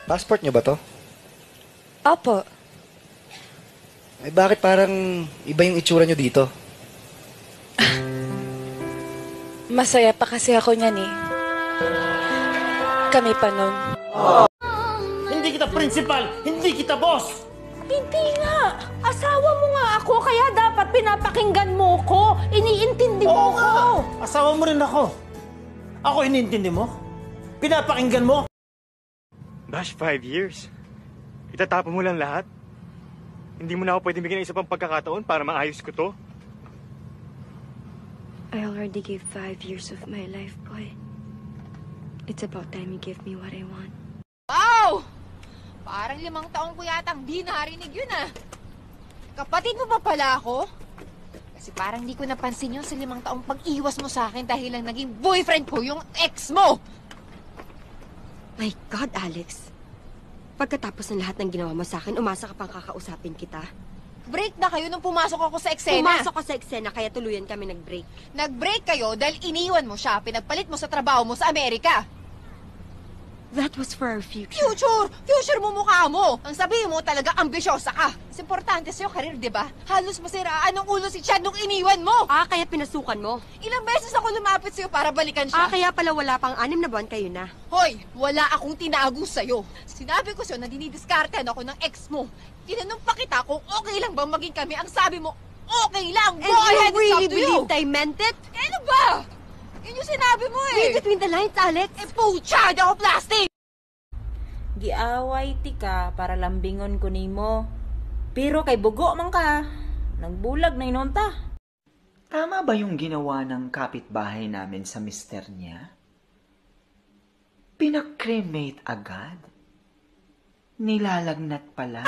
Passport nyo ba to? Opo. Eh bakit parang iba yung itsura nyo dito? Masaya pa kasi ako niyan eh. Kami pa nun. Hindi kita principal! Hindi kita boss! Hindi nga! Asawa mo nga ako, kaya dapat pinapakinggan mo ko. Iniintindi mo ko. Asawa mo rin ako. Ako iniintindi mo? Pinapakinggan mo? Bash, 5 years. Itatapon mo lang lahat? Hindi mo na ako pwede bigyan ng isa pang pagkakataon para maayos ko to? I already gave 5 years of my life, boy. It's about time you give me what I want. Wow! Parang 5 taon ko yatang di narinig yun ah. Kapatid mo ba pala ako? Kasi parang di ko napansin yun sa 5 taong pag-iwas mo sa akin dahil lang naging boyfriend ko yung ex mo! My God, Alex. Pagkatapos ng lahat ng ginawa mo sa akin, umasa ka pang kakausapin kita. Break na kayo nung pumasok ako sa eksena. Pumasok ka sa eksena, kaya tuluyan kami nag-break. Nag-break kayo dahil iniwan mo siya, pinagpalit mo sa trabaho mo sa Amerika. That was for our future. Future! Future mo mukha mo! Ang sabihin mo talaga ambisyosa ka. Mas importante sa'yo karir, di ba? Halos masiraan ng ulo si Chad nung iniwan mo. Kaya pinasukan mo. Ilang beses ako lumapit sa'yo para balikan siya. Kaya pala wala pang 6 na buwan kayo na. Hoy, wala akong tinago sa'yo. Sinabi ko sa'yo na dinidiskartehan ako ng ex mo. Tinanong pa kita kung okay lang bang maging kami. Ang sabi mo, okay lang. And Go ahead, you it's really up to you. believed I meant it? Ano ba? Yun yung sinabi mo eh. Read between the lines, Alex. Pucha, di ako plastic. Giaway ti ka para lambingon ko nimo. Pero kay bugo man ka. Nagbulag na inunta. Tama ba yung ginawa ng kapitbahay namin sa mister niya? Pinakremate agad? Nilalagnat pala.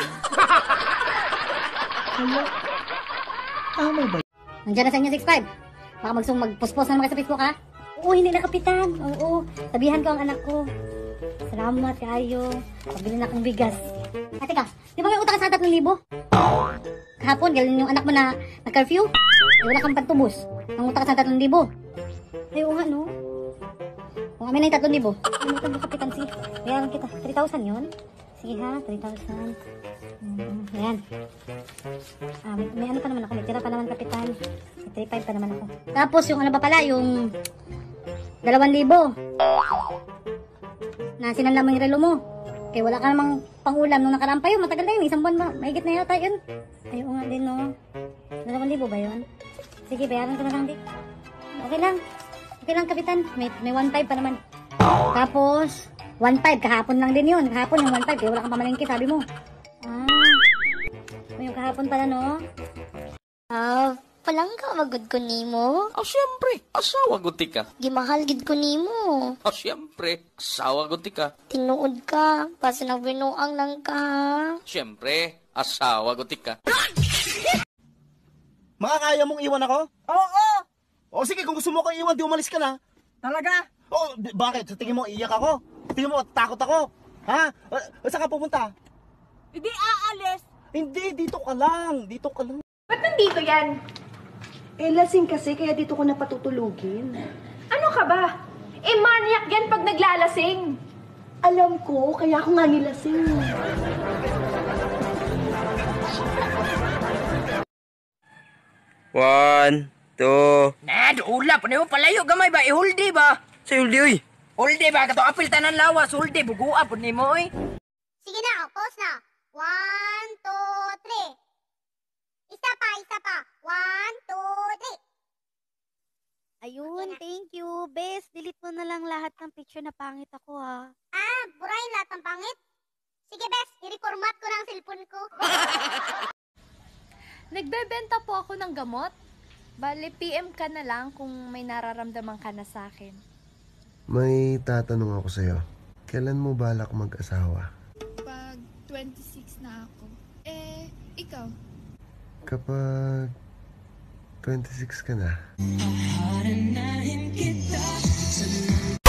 Hala, tama ba? Nandiyan na sa inyo 6'5". Baka magpuspos na naman kayo sa Facebook ha? Oo, hindi na kapitan. Oo, sabihan ko ang anak ko. Salamat kayo. Pabili na akong bigas. Teka, di ba may utang ka sa 3,000? Kahapon, galing yung anak mo na nag-curfew. Wala kang pantubos. Ang utang ka sa 3,000. Ay, oo nga, no? Kung amin na yung 3,000. Ano ito ba, kapitan? Sige, bayaran kita. 3,000 yun? Sige ha, 3,000. Ayan. May ano pa naman ako. May tira pa naman, kapitan. May 3,500 pa naman ako. Tapos, yung ano pa pala, yung 2,000. Na sinanla mo yung relo mo. Kaya wala ka namang pangulam nung nakaraan pa yun. Matagal na yun. 1 buwan ba? Mahigit na yata yun. Ay, oo nga din, no? 2,000 ba yun? Sige, bayaran ko na lang din. Okay lang. Okay lang, kapitan. May 1,500 pa naman. Tapos, 1,500. Kahapon lang din yun. Kahapon yung 1,500. Kaya wala kang pamalingki, sabi mo. Yung kahapon pala, no? Palang ka magod ko nimo. Siyempre, asawa guti ka. Gimahal gid ko nimo. Siyempre, asawa guti ka. Tinuod ka, basta nagbinuang lang ka. Siyempre, asawa guti ka. Makakaya mong iwan ako? Oo! O sige, kung gusto mo ko iwan, di umalis ka na. Talaga? Bakit? Sa tingin mo, iiyak ako? Tingin mo, takot ako? Ha? Saan ka pupunta? Hindi aalis. Hindi, dito ka lang. Dito ka lang. Ba't nandito yan? Lasing kasi, kaya dito ko na patutulugin. Ano ka ba? Maniac yan pag naglalasing. Alam ko, kaya ako nga nilasing. One, two. Ulap. Ano mo palayo gamay ba? Ihuldi ba? Sa Huldi, uy. Huldi ba? Kato apil tanan lawas. Huldi. Bugua po ni mo, eh. Sige na, pause na. 1, 2, 3. Isa pa. 1, 2, 3. Ayun, thank you. Bes, delete mo na lang lahat ng picture na pangit ako ha. Burahin lahat ng pangit? Sige, Bes, i-reformat ko ng cellphone ko. Nagbebenta po ako ng gamot. Bale, PM ka na lang kung may nararamdaman ka na sa akin. May tatanong ako sa'yo. Kailan mo balak mag-asawa? Pag 26 na ako. Ikaw? Kapag 26 ka na.